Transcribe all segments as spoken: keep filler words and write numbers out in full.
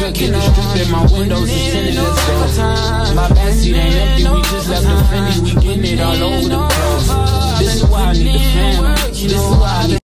truck in the street that my windows is tinted, let's go. My backseat ain't empty, we just left the Fendi, we getting it all over the place. This is why I need the family, this is why I need.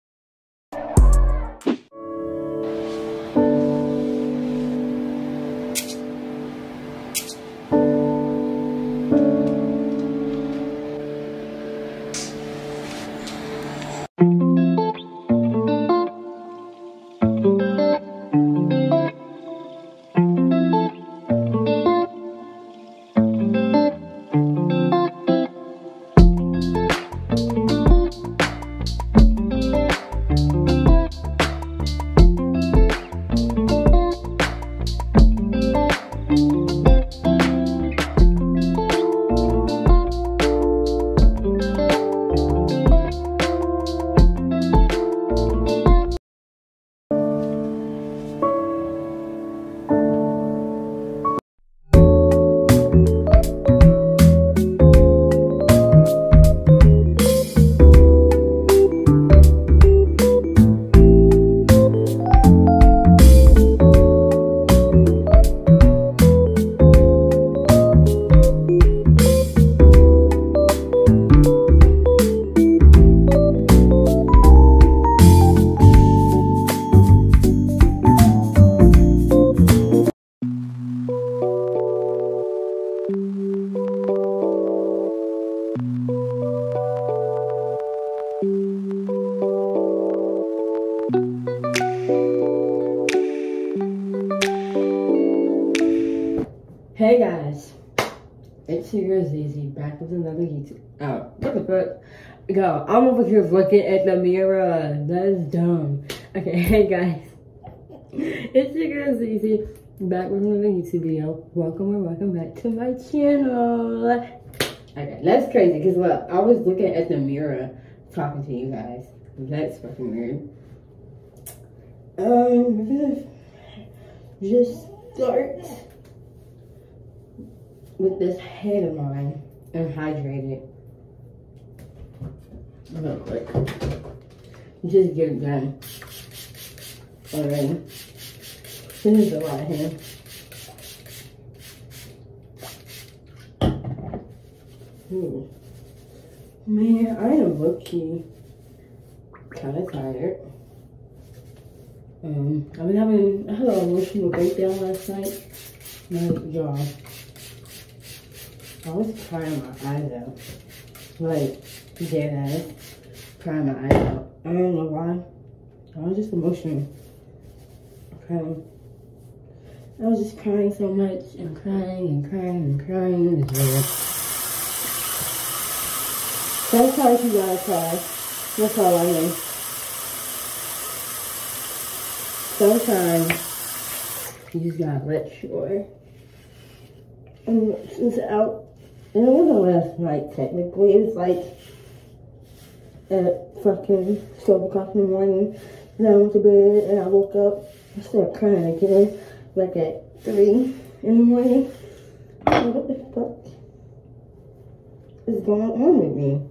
Hey guys, it's your girl Zizi back with another YouTube. Oh, what the fuck? Go, I'm over here looking at the mirror. That is dumb. Okay, hey guys, it's your girl Zizi back with another YouTube video. Welcome or welcome back to my channel. Okay, that's crazy because look, I was looking at the mirror talking to you guys. That's fucking weird. Um, we're gonna just start with this head of mine and hydrate it real quick. Just get it done already. This is a lot of hair. Ooh. Man, I am low-key kind of tired. Um, I've been having, I had an emotional breakdown last night. My jaw. I was crying my eyes out. Like, dead ass. Crying my eyes out. I don't know why. I was just emotional. Crying. I was just crying so much and crying and crying and crying. It's weird. Sometimes you gotta cry. That's all I know. Sometimes you just gotta let your emotions out. And it wasn't last night, technically. It was like at fucking twelve o'clock in the morning. And I went to bed and I woke up. I started crying again, like at three in the morning. Like, what the fuck is going on with me?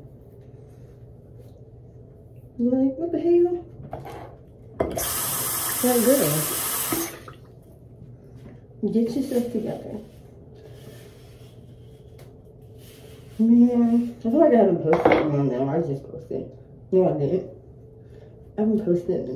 Like, what the hell? That girl. Get yourself together. Man, I feel like I haven't posted in a while now. I just posted. No, I didn't. I haven't posted in a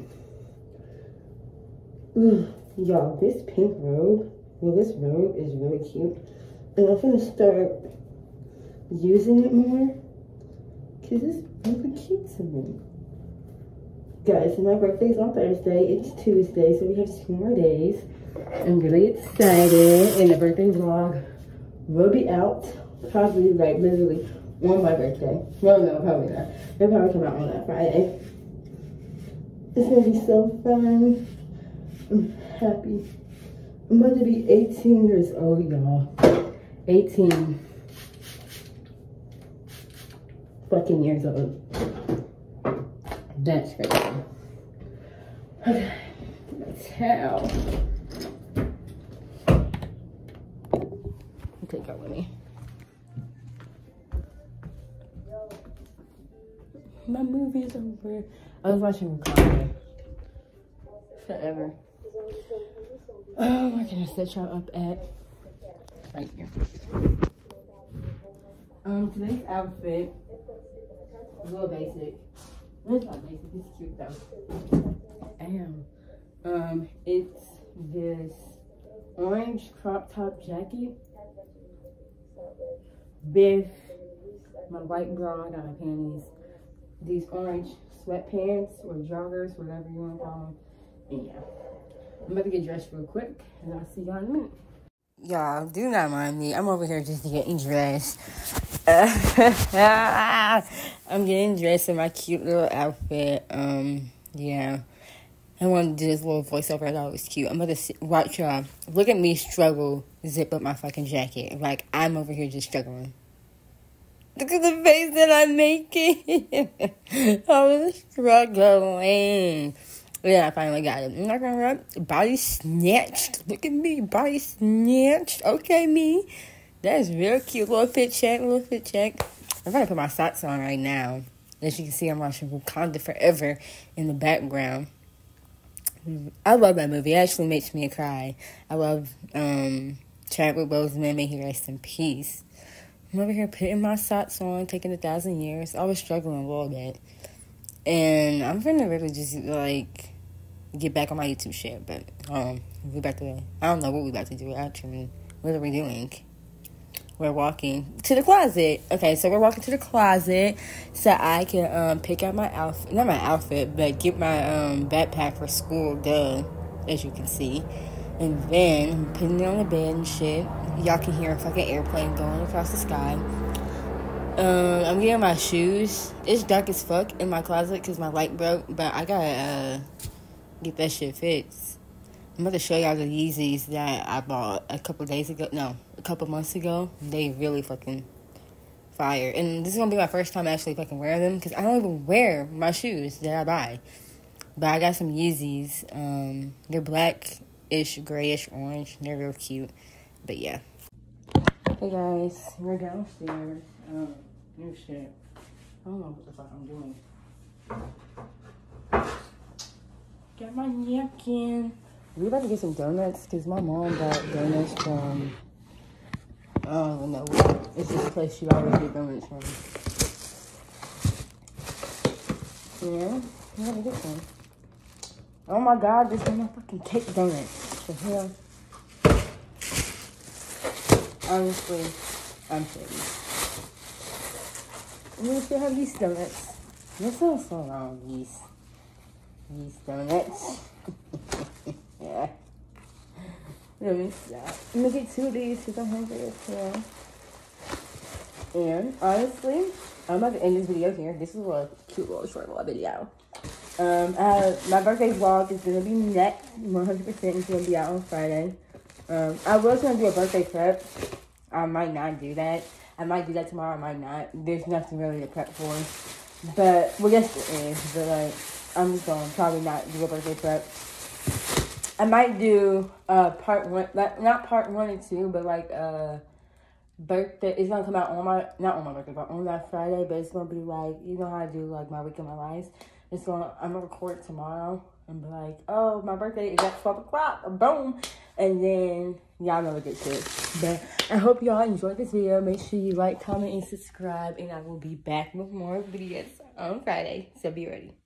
minute. Y'all, this pink robe, well, this robe is really cute. And I'm gonna start using it more. Because it's really cute to me. Guys, my birthday's on Thursday. It's Tuesday, so we have two more days. I'm really excited. And the birthday vlog will be out. Probably like literally on my birthday. No, no, probably not. It'll probably come out on that Friday. It's gonna be so fun. I'm happy. I'm about to be eighteen years old, y'all. eighteen fucking years old. That's crazy. Okay, let's have. I'll take that with me. My movie's over. I was watching Wakanda forever. Oh, where can I set y'all up at? Right here. Um, today's outfit is a little basic. It's not basic, it's cute though. Damn. Um, it's this orange crop top jacket with my white bra, I got my panties, these orange sweatpants or joggers, whatever you want to call them, and yeah. I'm about to get dressed real quick, and I'll see y'all in a minute. Y'all, do not mind me. I'm over here just getting dressed. Uh, I'm getting dressed in my cute little outfit. Um, yeah. I wanted to do this little voiceover. I thought it was cute. I'm about to watch y'all. Look at me struggle, zip up my fucking jacket. Like, I'm over here just struggling. Look at the face that I'm making. I'm struggling. Yeah, I finally got it. I'm not gonna rap. Body snatched. Look at me. Body snatched. Okay, me. That's real cute. Little fit check. Little fit check. I'm gonna put my socks on right now. As you can see, I'm watching Wakanda Forever in the background. I love that movie. It actually makes me cry. I love um, Chadwick Boseman. May he rest in peace. I'm over here putting my socks on, taking a thousand years. I was struggling a little bit. And I'm gonna really just, like, get back on my YouTube shit. But, um, we about to, I don't know what we about to do, actually. What are we doing? We're walking to the closet. Okay, so we're walking to the closet so I can um, pick out my outfit. Not my outfit, but get my um, backpack for school, duh, as you can see. And then I'm putting it on the bed and shit. Y'all can hear a fucking airplane going across the sky. Um, I'm getting my shoes. It's dark as fuck in my closet because my light broke, but I gotta uh, get that shit fixed. I'm about to show y'all the Yeezys that I bought a couple days ago. No, a couple months ago. They really fucking fire. And this is gonna be my first time actually fucking wearing them because I don't even wear my shoes that I buy. But I got some Yeezys. Um, they're black-ish, grayish, orange. They're real cute. But yeah. Hey guys, we're downstairs. Um, new shit. I don't know what the fuck I'm doing. Got my napkin. We about to get some donuts because my mom got donuts from, I don't even know what. It's this place she always get donuts from. Yeah, we gotta get some. Oh my god, this is my fucking cake donuts. The hell? Honestly, I'm kidding. We still have these donuts. This sounds so wrong, these. These donuts. Yeah. Let me stop. I'm gonna get two of these because I'm hungry as hell. And honestly, I'm about to end this video here. This is a cute little short little video. Um, I, my birthday vlog is gonna be next. one hundred percent is gonna be out on Friday. Um, I was gonna do a birthday prep. I might not do that. I might do that tomorrow. I might not. There's nothing really to prep for. But well, yes, there is. But like, I'm just gonna probably not do a birthday prep. I might do uh part one, like, not part one and two, but like uh birthday. It's gonna come out on my not on my birthday, but on that Friday. But it's gonna be like, you know how I do like my week of my life. It's gonna I'm gonna record tomorrow and be like, oh, my birthday is at twelve o'clock. Boom, and then y'all know what this is. But I hope y'all enjoyed this video. Make sure you like, comment, and subscribe, and I will be back with more videos on Friday. So be ready.